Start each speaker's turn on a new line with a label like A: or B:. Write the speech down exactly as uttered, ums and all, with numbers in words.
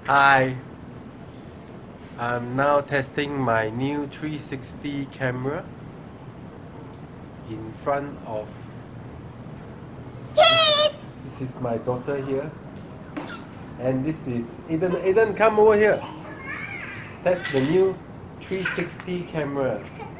A: Hi, I'm now testing my new three sixty camera in front of.
B: Cheese!
A: This is my daughter here, and this is Aiden. Aiden, come over here. That's the new three sixty camera.